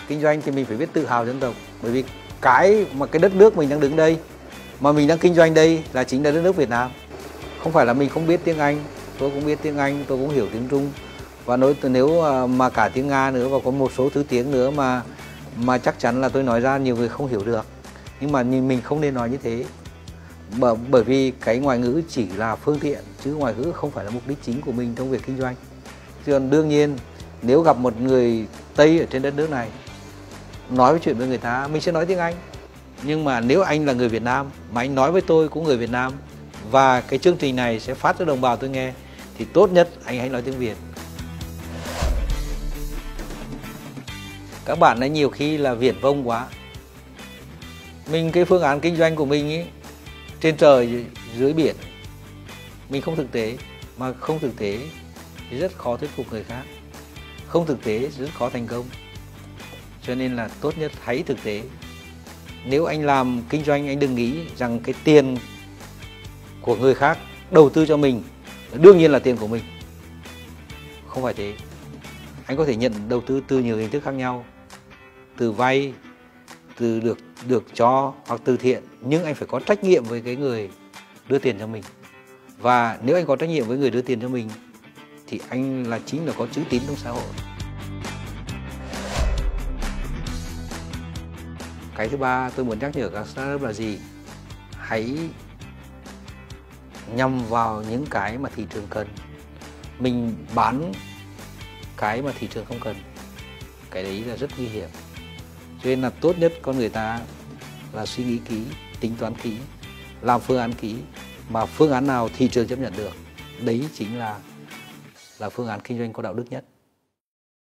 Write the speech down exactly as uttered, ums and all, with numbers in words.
kinh doanh thì mình phải biết tự hào dân tộc, bởi vì cái mà cái đất nước mình đang đứng đây, mà mình đang kinh doanh đây là chính là đất nước Việt Nam. Không phải là mình không biết tiếng Anh, tôi cũng biết tiếng Anh, tôi cũng hiểu tiếng Trung, và nói nếu mà cả tiếng Nga nữa và có một số thứ tiếng nữa mà mà chắc chắn là tôi nói ra nhiều người không hiểu được. Nhưng mà mình không nên nói như thế, bởi, bởi vì cái ngoại ngữ chỉ là phương tiện, chứ ngoại ngữ không phải là mục đích chính của mình trong việc kinh doanh. Chứ còn đương nhiên nếu gặp một người Tây ở trên đất nước này, nói với chuyện với người ta, mình sẽ nói tiếng Anh. Nhưng mà nếu anh là người Việt Nam mà anh nói với tôi cũng người Việt Nam, và cái chương trình này sẽ phát cho đồng bào tôi nghe, thì tốt nhất anh hãy nói tiếng Việt. Các bạn ấy nhiều khi là viển vông quá. Mình cái phương án kinh doanh của mình ấy, trên trời dưới biển, mình không thực tế, mà không thực tế thì rất khó thuyết phục người khác, không thực tế rất khó thành công. Cho nên là tốt nhất hãy thực tế. Nếu anh làm kinh doanh, anh đừng nghĩ rằng cái tiền của người khác đầu tư cho mình đương nhiên là tiền của mình. Không phải thế. Anh có thể nhận đầu tư từ nhiều hình thức khác nhau, từ vay, từ được được cho hoặc từ thiện, nhưng anh phải có trách nhiệm với cái người đưa tiền cho mình. Và nếu anh có trách nhiệm với người đưa tiền cho mình thì anh là chính là có chữ tín trong xã hội. Cái thứ ba tôi muốn nhắc nhở các startup là gì? Hãy nhằm vào những cái mà thị trường cần. Mình bán cái mà thị trường không cần, cái đấy là rất nguy hiểm. Cho nên là tốt nhất con người ta là suy nghĩ kỹ, tính toán kỹ, làm phương án kỹ, mà phương án nào thị trường chấp nhận được, đấy chính là là phương án kinh doanh có đạo đức nhất.